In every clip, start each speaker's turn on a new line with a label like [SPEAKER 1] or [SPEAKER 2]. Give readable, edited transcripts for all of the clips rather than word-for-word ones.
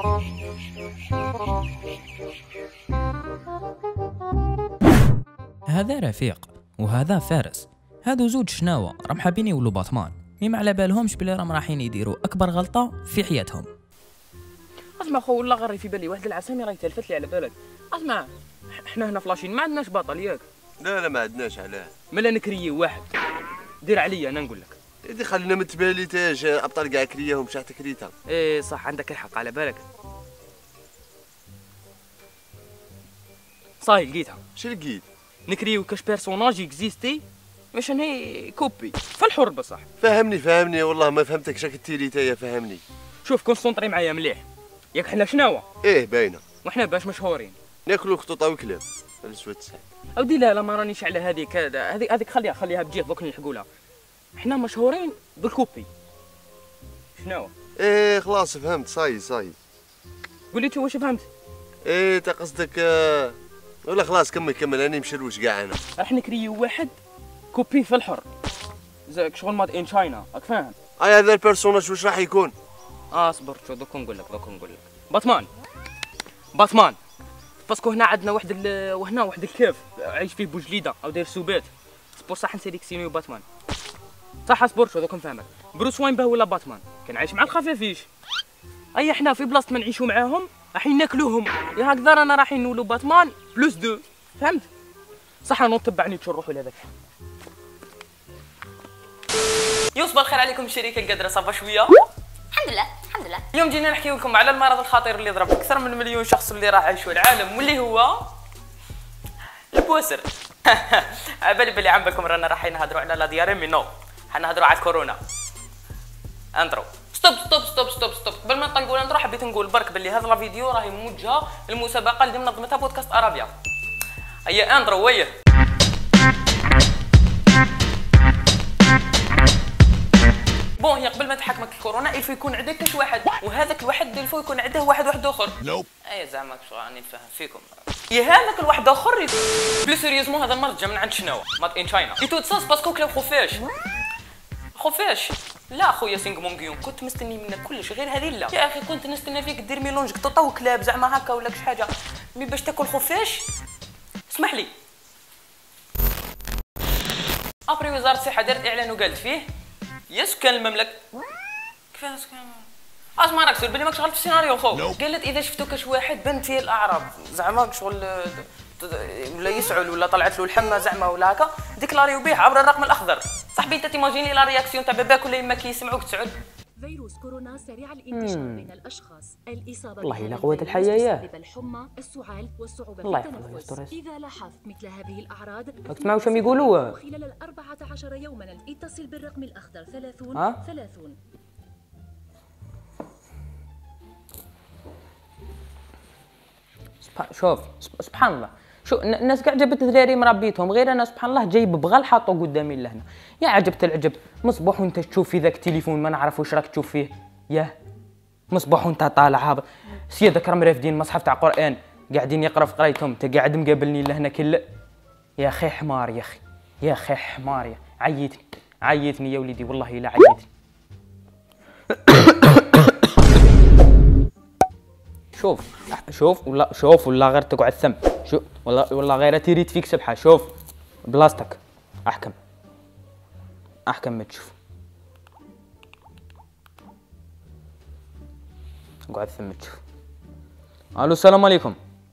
[SPEAKER 1] هذا رفيق وهذا فارس، هادو زوج شناوة راهم حابين يولوا باتمان، ما على بالهمش بلي راهم رايحين يديروا اكبر غلطة في حياتهم.
[SPEAKER 2] اسمع خو والله غير في بالي واحد العسامي راهي تلفت لي على بالك. اسمع حنا هنا فلاشين ما عندناش بطل ياك؟
[SPEAKER 3] لا ما عندناش. علاه؟
[SPEAKER 2] ملا نكريو واحد دير عليا انا نقول لك.
[SPEAKER 3] دي خلينا متبالي تاج ابطال كاع كرياهم شحال تكريتها.
[SPEAKER 2] ايه صح عندك الحق على بالك. صاي لقيتها.
[SPEAKER 3] شنو لقيت؟
[SPEAKER 2] نكريو كاش بيرسوناج اكزيستي باش هي كوبي فالحر بصح.
[SPEAKER 3] فهمني والله ما فهمتك شاك التيريتايا فهمني.
[SPEAKER 2] شوف كونسونطري معايا مليح ياك حنا شناوة؟
[SPEAKER 3] ايه باينه
[SPEAKER 2] وحنا باش مشهورين
[SPEAKER 3] ناكلوا خطوطه وكلاب الاسود ساعه.
[SPEAKER 2] اودي لا ما رانيش على هذيك خليها بجيه دوك نلحقوا لها. حنا مشهورين بالكوبي. شنو؟
[SPEAKER 3] ايه خلاص فهمت. صاي
[SPEAKER 2] قول لي واش فهمت؟
[SPEAKER 3] ايه تا قصدك ولا خلاص كمل انا مشروش كاع انا.
[SPEAKER 2] راح نكريو واحد كوبي في الحر زاك شغل ماد ان تشاينا راك فاهم؟
[SPEAKER 3] هذا البيرسوناج واش راح يكون؟
[SPEAKER 2] اصبر شو دوك نقول لك باتمان باسكو هنا عندنا واحد الكيف عايش فيه بوجليده او داير سوبات سبور صح نسيليكسيونيو باتمان صح. اصبر شو دوك نفهمك. بروس وين باه ولا باتمان كان عايش مع الخفافيش. اي احنا في بلاصه ما نعيشوا معاهم رايحين ناكلوهم يا هكذا رانا رايحين نولوا باتمان بلوس دو. فهمت صح؟ انا تبعني نروحوا لهذاك. يوصل الخير عليكم الشركه القادره صافا شويه.
[SPEAKER 4] الحمد لله.
[SPEAKER 2] اليوم جينا نحكي لكم على المرض الخطير اللي ضرب اكثر من مليون شخص اللي راح يعيشوا العالم واللي هو البوسر. عبالي بلي عم بالكم رانا رايحين نهضروا على لا دياري مي نو حنهضروا على الكورونا. انطرو ستوب قبل ما نقول انطرو حبيت نقول برك بلي هذا الفيديو راهي موجهه للمسابقه اللي منظمتها بودكاست ارابيا. هيا انطرو ويه. بون هي قبل ما تحكمك الكورونا الفو يكون عندك كاش واحد وهذاك الواحد الفو يكون عنده واحد اخر. اي زعما شو راني نفهم فيكم. يا هذاك الواحد اخر بلو سيريوزمون هذا المرض جا من عند شنو؟ مات ان تشاينا. اي تو ساس باسكو كلاو خفاش لا خويا سينغ مونغيون كنت مستني منك كلش غير هذه لا يا اخي. كنت نستنى فيك دير ميلونج قطوطه وكلاب زعما هكا ولا كش حاجه مي باش تاكل خفاش. اسمح لي ابري وزاره الصحه دارت اعلان وقالت فيه يا سكان المملكه كيفاش سكان اسمع راك سير بلي ماك شغل في السيناريو خو. قالت اذا شفتو كاش واحد بنت فيه الاعراض زعما شغل ولا يسعل ولا طلعت له الحمى زعما ولا هكا ديكلاريو به عبر الرقم الاخضر. صاحبي انت تيماجيني لا رياكسيون تاع باباك ولا يماك يسمعوك تسعد.
[SPEAKER 4] فيروس كورونا سريع الانتشار بين الاشخاص. الاصابه
[SPEAKER 2] والله الا قوه الحياه
[SPEAKER 4] تسبب الحمى السعال والصعوبه
[SPEAKER 2] الله
[SPEAKER 4] في
[SPEAKER 2] يحفظك
[SPEAKER 4] التنفس. اذا لاحظت مثل هذه الاعراض
[SPEAKER 2] تسمعوا شنو يقولوا
[SPEAKER 4] خلال 14 يوما اتصل بالرقم الاخضر 30.
[SPEAKER 2] شوف سبحان الله شو الناس كاع جابت ذراري مربيتهم غير انا سبحان الله جايب بغل حاطو قدامي لهنا. يا عجبت العجب مصبوح وانت تشوف في ذاك التليفون ما نعرف واش راك تشوف فيه. ياه مصبوح وانت طالع هابط سيادك راهم رافدين مصحف تاع قران قاعدين يقرا في قرايتهم انت قاعد مقابلني لهنا كل. يا اخي حمار يا اخي حمار يا عيتني يا وليدي والله لا عيتني. شوف ولا غير تقعد ثم شوف والله غير تريد فيك سبحه. شوف بلاصتك احكم ما تشوف قعد ثم تشوف. الو السلام عليكم.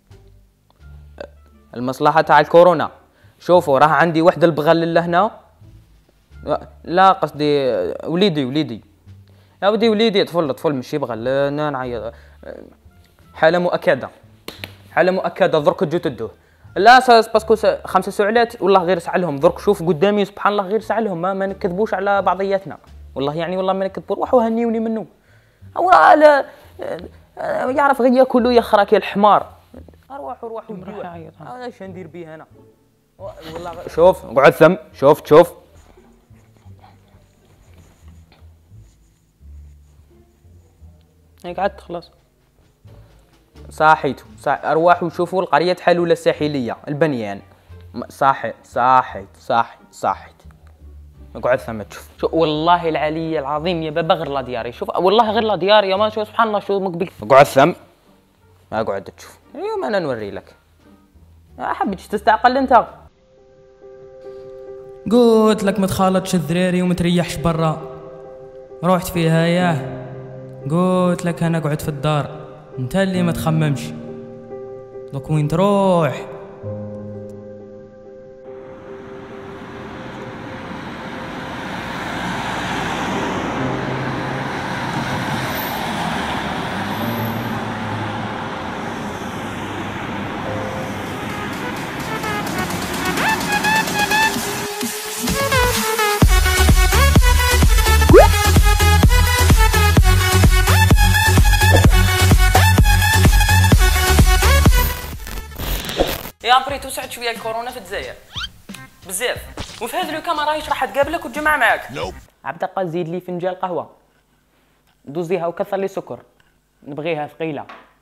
[SPEAKER 2] المصلحه تاع الكورونا شوفوا راه عندي واحد البغل لهنا. لا قصدي وليدي يا وليدي طفل ماشي بغل انا نعيط. حالة مؤكدة درك تجو تدوه. لا باسكو 5 سعلات والله غير سعلهم درك. شوف قدامي سبحان الله غير سعلهم ما نكذبوش على بعضياتنا والله يعني والله ما نكذبوا. روحوا هنيوني منه هو لا يعرف غير ياكلوا يخرك يا الحمار. روحوا انا ايش ندير بيه انا والله. شوف قعد ثم شوف هيك قعدت خلاص. صاحيتوا ارواحوا شوفوا القريه الحلوله الساحليه البنيان. صاحيت اقعد ثم تشوف. شو والله العلي العظيم يا بابا غير لا دياري. شوف والله غير لا دياري يا ما شو سبحان الله شو مقبل. اقعد ثم ما اقعد تشوف. اليوم انا نوري لك. ما حبيتش تستعقل انت.
[SPEAKER 1] قلت لك ما تخالطش الذراري وما تريحش برا. روحت فيها ياه. قلت لك انا اقعد في الدار. انت اللي ما تخممش. دوك وين تروح؟
[SPEAKER 2] يا بري توسعت شويه الكورونا في الجزائر بزاف، وفي هذا الوقت ما راهيش راح تقابلك وتجمع معاك. عبد القادر زيد لي فنجان قهوه دوزيها وكثر لي سكر، نبغيها ثقيله.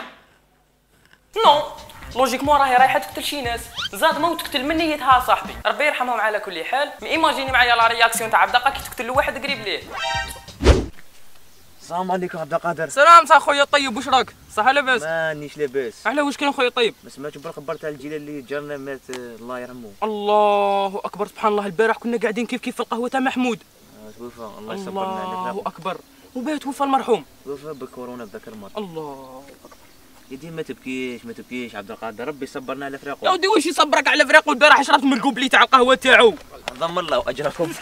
[SPEAKER 2] نو لوجيكمون راهي رايحه تقتل شي ناس، زاد ما تقتل من نيتها صاحبي، ربي يرحمهم على كل حال. مي ايماجيني معايا لا رياكسيون تاع عبد القادر كي تقتل له واحد قريب ليه.
[SPEAKER 5] السلام عليكم عبد القادر.
[SPEAKER 2] سلام خويا طيب، واش راك؟ صح لاباس؟
[SPEAKER 5] مانيش لاباس.
[SPEAKER 2] علاه واش كاين خويا طيب؟
[SPEAKER 5] ما سمعتش بالخبر تاع الجيل اللي جارنا مات الله يرحمه.
[SPEAKER 2] الله اكبر سبحان الله. البارح كنا قاعدين كيف في القهوه تاع محمود.
[SPEAKER 5] توفى الله يصبرنا عليك.
[SPEAKER 2] الله اكبر. وبات توفى المرحوم.
[SPEAKER 5] توفى بكورونا بذاك المرض.
[SPEAKER 2] الله
[SPEAKER 5] يدي ما تبكيش عبد القادر، ربي يصبرنا على فراقه.
[SPEAKER 2] يا ودي واش يصبرك على فراقه؟ البارح شربت من الكوبلي تاع القهوه تاعو.
[SPEAKER 5] عظم الله اجركم.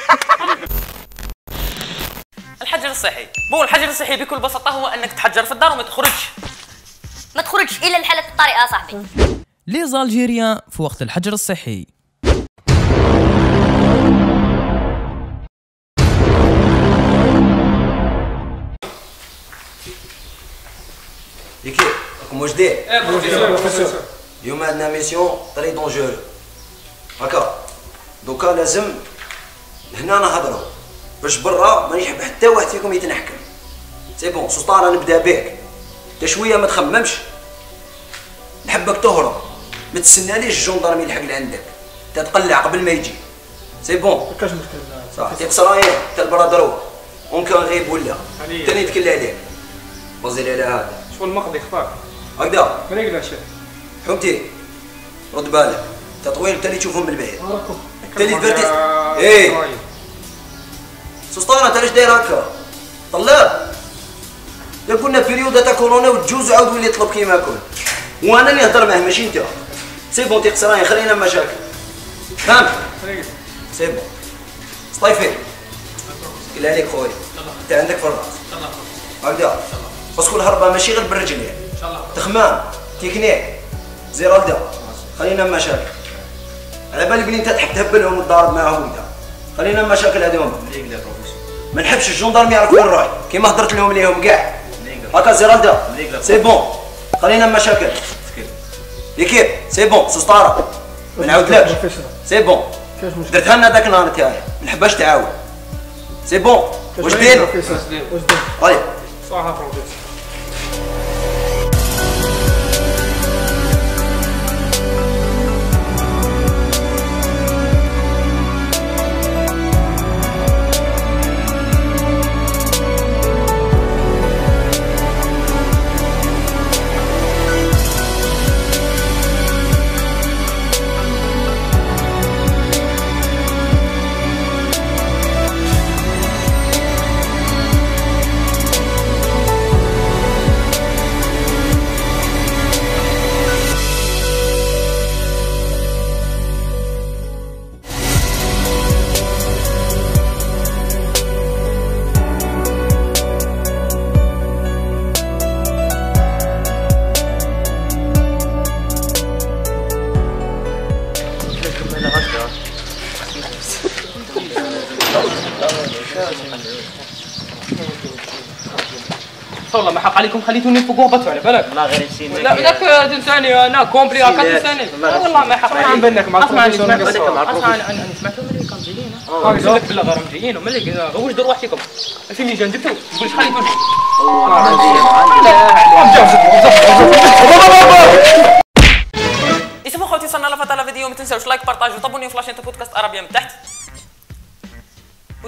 [SPEAKER 2] الحجر الصحي. الحجر الصحي بكل بساطه هو انك تحجر في الدار وما تخرجش.
[SPEAKER 6] ما تخرجش الا الحالات الطارئه صاحبي.
[SPEAKER 1] لي زالجيريان في وقت الحجر الصحي.
[SPEAKER 7] L'équipe, راكم واجدين؟ اليوم عندنا ميسيون طري دونجورو هكا. دوكا لازم هنا نهضروا باش برا ما يحب حتى واحد فيكم يتنحكم. سي بون سلطان نبدا بك. انت شويه ما تخممش، نحبك تهرب، ما تستناليش الجندرمي يلحق لعندك، انت تقلع قبل ما يجي. سي بون كاش مشكل صح. تيق صرايح انت البرادرو اون كان غيب ولا ثاني يتكل عليك. وزير على هذا
[SPEAKER 8] شغل المقضي اختار
[SPEAKER 7] هكذا.
[SPEAKER 8] ما يقدر شيء.
[SPEAKER 7] حمتي رد بالك، انت طويل انت اللي تشوفهم من البعيد. انت اللي تبردي. ايه سلطان انت علاش داير هكا؟ طلاب لا كنا بيريود تاع كورونا وتجوز عاود ولي يطلب كيما كون، وانا اللي نهضر معاه ماشي انت. سي بون تيق صراحه خلينا مشاكل فهمت؟ سي بون صطيفي كلا عليك خويا، انت عندك في الراس هكذا. باسكو الهربه ماشي غير بالرجل يعني، تخمام تكنيك زي ردا. خلينا مشاكل على بالي بلي انت تحب تهبلهم وتضارب معاهم كدا. خلينا مشاكل هذوما. ما نحبش الجندرمي يعرف وين رايح كيما هضرت لهم ليهم كاع هكا. زي ردا سي بون خلينا مشاكل. ليكيب سي بون سطاره ما نعاودلكش. سي بون درتها لنا ذاك النهار تاعي ما نحبهاش تعاود. سي بون واش دير؟ طيب
[SPEAKER 8] صح بروفيسور.
[SPEAKER 2] والله ما حق عليكم خليتوني فوق وهبطتوا على بالك.
[SPEAKER 5] لا غير نسينا.
[SPEAKER 2] لا ذاك تنساني انا كومبلي هكا تنساني. والله ما حق عليكم.
[SPEAKER 8] بالك مع البروفيسور
[SPEAKER 2] انا سمعتهم ملي كانوا جايين. قلت لك بالله راهم جايين وملي واش داروا وحدكم؟ فين جا ندبتوا تقول خليتوني. اسمعوا خوتي، صرنا لفتره الفيديو ما تنساوش لايك بارطاج وطابوني وفلاش انت بودكاست عربيه من تحت.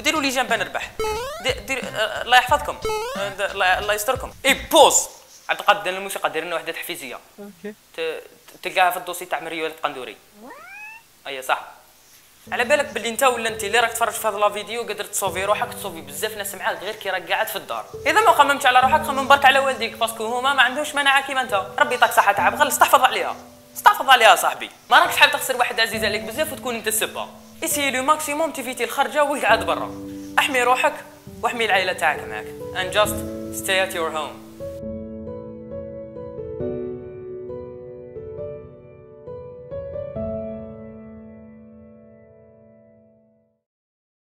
[SPEAKER 1] ديروا لي جنب نربح. دير الله يحفظكم، الله يستركم. اي بوز عبد القادر الموسيقى داير لنا وحده تحفيزيه. اوكي. تلقاها في الدوسي تاع مريو القندوري. اي صح. على بالك باللي انت ولا انت اللي راك تفرج في هذا لا فيديو قادر تصوفي روحك، تصوفي بزاف ناس معاك غير كي راك قاعد في الدار. اذا ما خممتش على روحك خمم برك على والديك، باسكو هما ما عندهمش مناعه كيما انت. ربي يعطيك صحه تعب، غير استحفظ عليها، استحفظ عليها صاحبي. ما راكش حاب تخسر واحد عزيز عليك بزاف وتكون انت السبه. اسيي لو ماكسيموم تيفيتي الخرجه وقعد برا. احمي روحك واحمي العائله تاعك معاك. and just stay at your home.